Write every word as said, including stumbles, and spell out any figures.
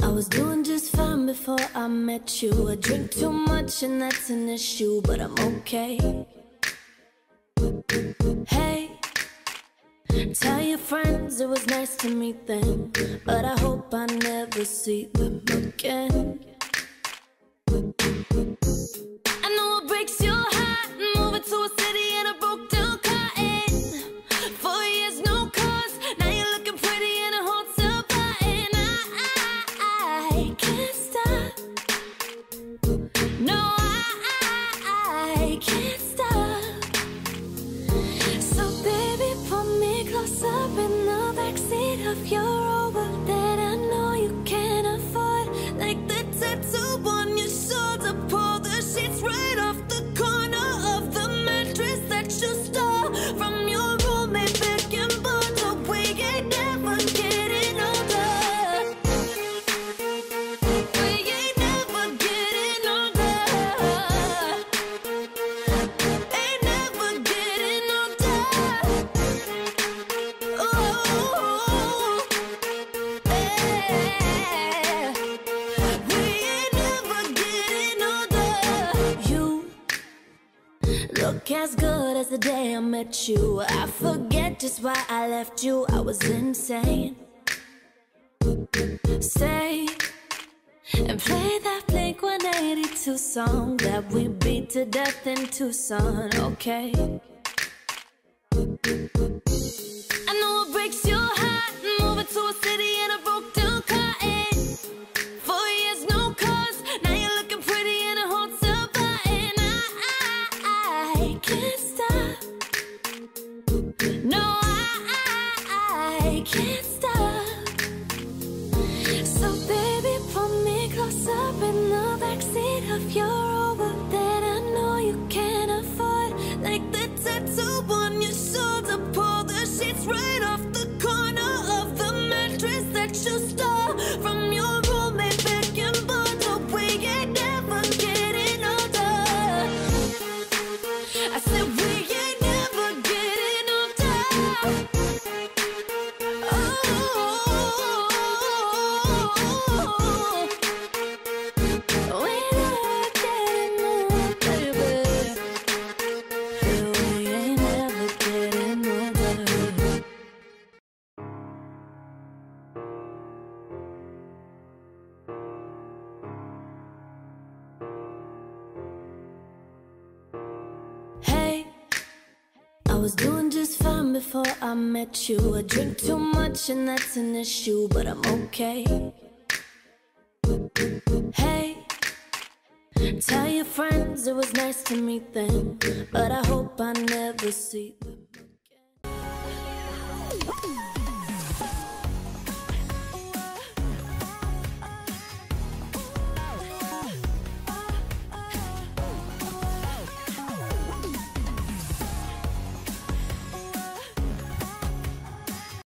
I was doing just fine before I met you. I drink too much and that's an issue, but I'm okay. Hey, tell your friends it was nice to meet them, but I hope I never see them again. I know it breaks your heart, moving to a city in a broke down car. And four years, no cars, now you're looking pretty in a hotel bar. And I, I, I can't stop. No, I, I, I can't stop. So baby, pull me closer in the backseat of your Rover that I know you can't afford, like the tattoo on your shoulder. Pull the sheets right off the corner of the mattress that you stole from your roommate back in Boulder. We ain't never getting older. We ain't never getting older. Ain't never getting older. Oh, yeah. We ain't never getting older. You look as good as the day I met you. I forget just why I left you. I was insane. Stay and play that Blink one eighty-two song that we beat to death in Tucson, okay? I know it breaks your heart, moving to a city in a broke down car. And four years, no cars, now you're looking pretty in a hotel bar. And I, I, I can't stop. No, I, I, I can't stop. So baby, pull me closer in the backseat of your Rover that I know you can't afford, like the tattoo on your shoulder. Pull the sheets right off the corner of the mattress that you stole from your roommate back in Boulder. We ain't never getting older. I said we ain't never getting older. Oh, we never getting older, baby. We ain't never getting older. Hey, I was doing just fine before I met you. I drink too much and that's an issue, but I'm okay. Hey, tell your friends it was nice to meet them, but I hope I never see them.